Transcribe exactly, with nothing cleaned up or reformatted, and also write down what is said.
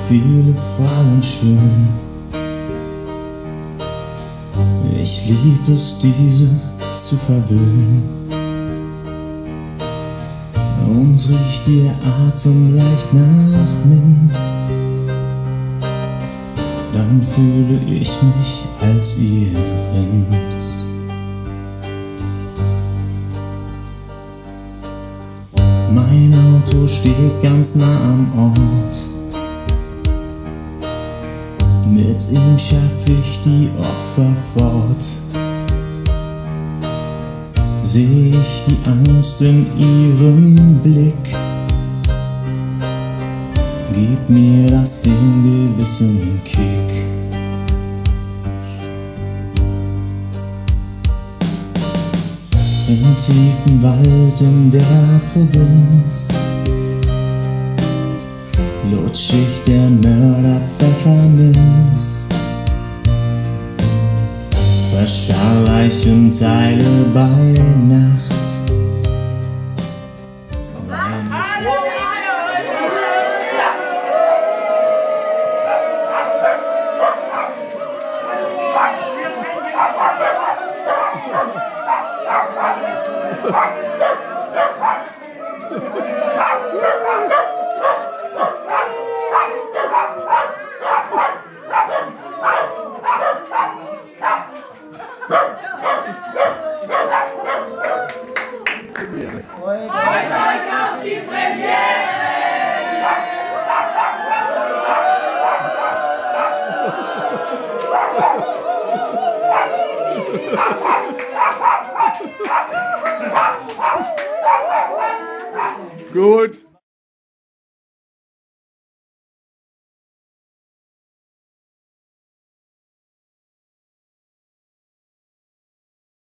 viele Frauen schön. Ich lieb es, diese zu verwöhnen. Uns riecht ihr Atem leicht nach Minz. Dann fühle ich mich als ihr Prinz. Mein Auto steht ganz nah am Ort. Mit ihm schaff ich die Opfer fort. Seh ich die Angst in ihrem Blick, gib mir das den gewissen Kick. Im tiefen Wald in der Provinz lutsch ich der Mörder Pfefferminz. Verscharr Leichenteile bei Nacht. Freut euch auf die Premiere! Gut.